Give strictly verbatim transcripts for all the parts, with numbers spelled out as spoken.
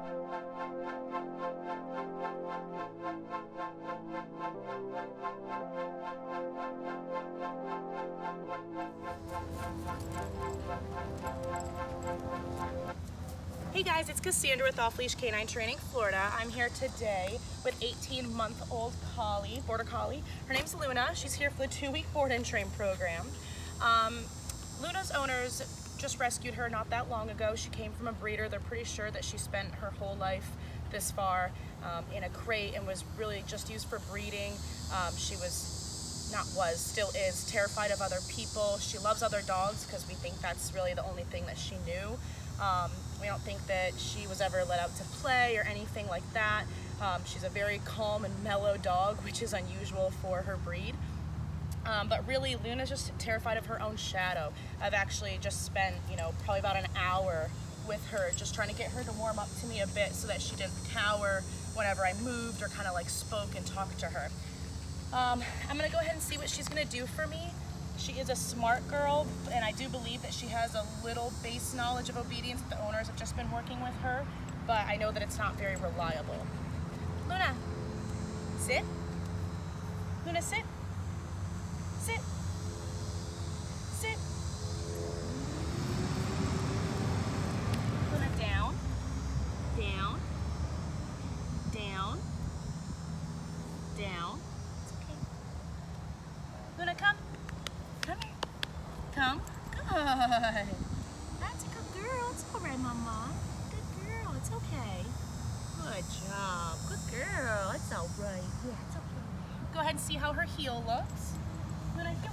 Hey guys, it's Cassandra with Off-Leash K nine Training, Florida. I'm here today with eighteen month old Collie, Border Collie. Her name's Luna. She's here for the two week board and train program. Um, Luna's owners just rescued her not that long ago. She came from a breeder. They're pretty sure that she spent her whole life this far um, in a crate and was really just used for breeding. Um, she was, not was, still is, terrified of other people. She loves other dogs because we think that's really the only thing that she knew. Um, we don't think that she was ever let out to play or anything like that. Um, she's a very calm and mellow dog, which is unusual for her breed. Um, but really, Luna's just terrified of her own shadow. I've actually just spent, you know, probably about an hour with her, just trying to get her to warm up to me a bit so that she didn't cower whenever I moved or kind of like spoke and talked to her. Um, I'm gonna go ahead and see what she's gonna do for me. She is a smart girl, and I do believe that she has a little base knowledge of obedience. The owners have just been working with her, but I know that it's not very reliable. Luna, sit. Luna, sit. Sit. Sit. Luna, down. Down. Down. Down. It's okay. Luna, come. Come here. Come. Good. That's a good girl. It's all right, Mama. Good girl. It's okay. Good job. Good girl. It's all right. Yeah, it's okay. Go ahead and see how her heel looks. Luna, go.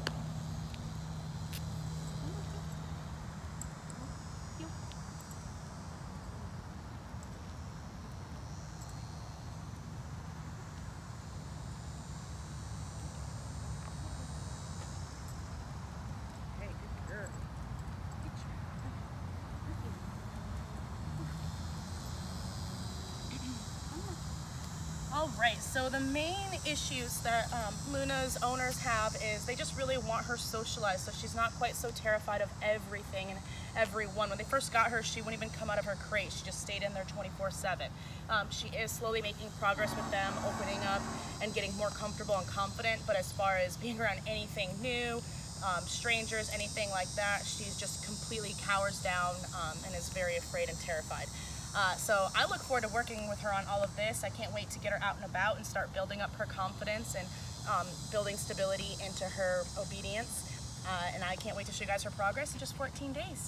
All right, so the main issues that um, Luna's owners have is they just really want her socialized, so she's not quite so terrified of everything and everyone. When they first got her, she wouldn't even come out of her crate. She just stayed in there twenty-four seven. Um, she is slowly making progress with them, opening up and getting more comfortable and confident, but as far as being around anything new, um, strangers, anything like that, she's just completely cowers down um, and is very afraid and terrified. Uh, so I look forward to working with her on all of this. I can't wait to get her out and about and start building up her confidence and um, building stability into her obedience. Uh, and I can't wait to show you guys her progress in just fourteen days.